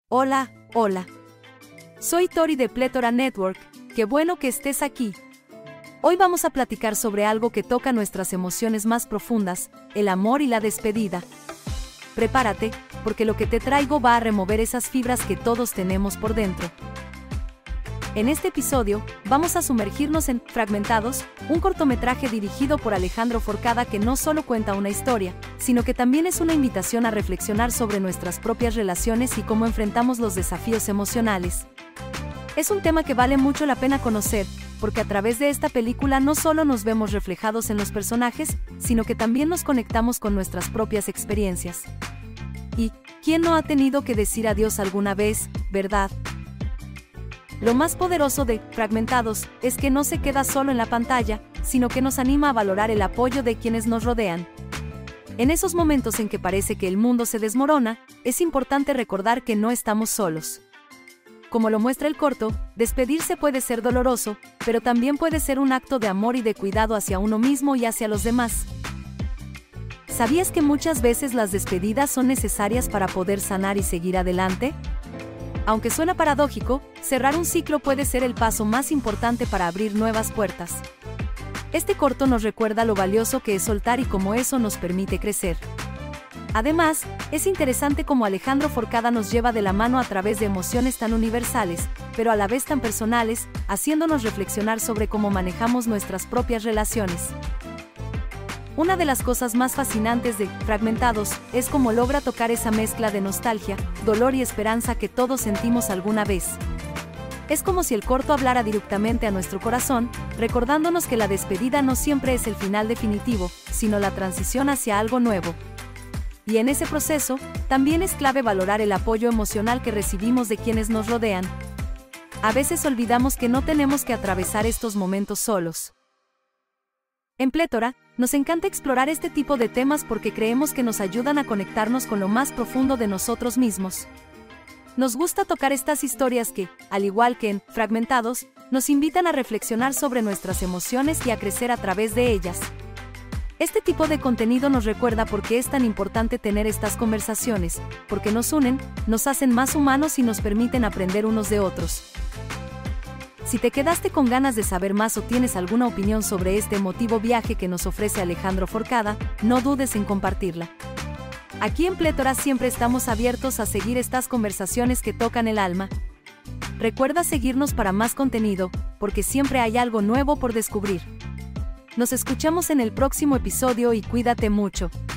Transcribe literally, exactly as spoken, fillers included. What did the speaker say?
Hola, hola. Soy Tori de Plétora Network, qué bueno que estés aquí. Hoy vamos a platicar sobre algo que toca nuestras emociones más profundas, el amor y la despedida. Prepárate, porque lo que te traigo va a remover esas fibras que todos tenemos por dentro. En este episodio, vamos a sumergirnos en Fragmentados, un cortometraje dirigido por Alejandro Forcada que no solo cuenta una historia, sino que también es una invitación a reflexionar sobre nuestras propias relaciones y cómo enfrentamos los desafíos emocionales. Es un tema que vale mucho la pena conocer, porque a través de esta película no solo nos vemos reflejados en los personajes, sino que también nos conectamos con nuestras propias experiencias. ¿Y quién no ha tenido que decir adiós alguna vez, verdad? Lo más poderoso de Fragmentados es que no se queda solo en la pantalla, sino que nos anima a valorar el apoyo de quienes nos rodean. En esos momentos en que parece que el mundo se desmorona, es importante recordar que no estamos solos. Como lo muestra el corto, despedirse puede ser doloroso, pero también puede ser un acto de amor y de cuidado hacia uno mismo y hacia los demás. ¿Sabías que muchas veces las despedidas son necesarias para poder sanar y seguir adelante? Aunque suena paradójico, cerrar un ciclo puede ser el paso más importante para abrir nuevas puertas. Este corto nos recuerda lo valioso que es soltar y cómo eso nos permite crecer. Además, es interesante cómo Alejandro Forcada nos lleva de la mano a través de emociones tan universales, pero a la vez tan personales, haciéndonos reflexionar sobre cómo manejamos nuestras propias relaciones. Una de las cosas más fascinantes de Fragmentados es cómo logra tocar esa mezcla de nostalgia, dolor y esperanza que todos sentimos alguna vez. Es como si el corto hablara directamente a nuestro corazón, recordándonos que la despedida no siempre es el final definitivo, sino la transición hacia algo nuevo. Y en ese proceso, también es clave valorar el apoyo emocional que recibimos de quienes nos rodean. A veces olvidamos que no tenemos que atravesar estos momentos solos. En Plétora, nos encanta explorar este tipo de temas porque creemos que nos ayudan a conectarnos con lo más profundo de nosotros mismos. Nos gusta tocar estas historias que, al igual que en Fragmentados, nos invitan a reflexionar sobre nuestras emociones y a crecer a través de ellas. Este tipo de contenido nos recuerda por qué es tan importante tener estas conversaciones, porque nos unen, nos hacen más humanos y nos permiten aprender unos de otros. Si te quedaste con ganas de saber más o tienes alguna opinión sobre este emotivo viaje que nos ofrece Alejandro Forcada, no dudes en compartirla. Aquí en Plétora siempre estamos abiertos a seguir estas conversaciones que tocan el alma. Recuerda seguirnos para más contenido, porque siempre hay algo nuevo por descubrir. Nos escuchamos en el próximo episodio y cuídate mucho.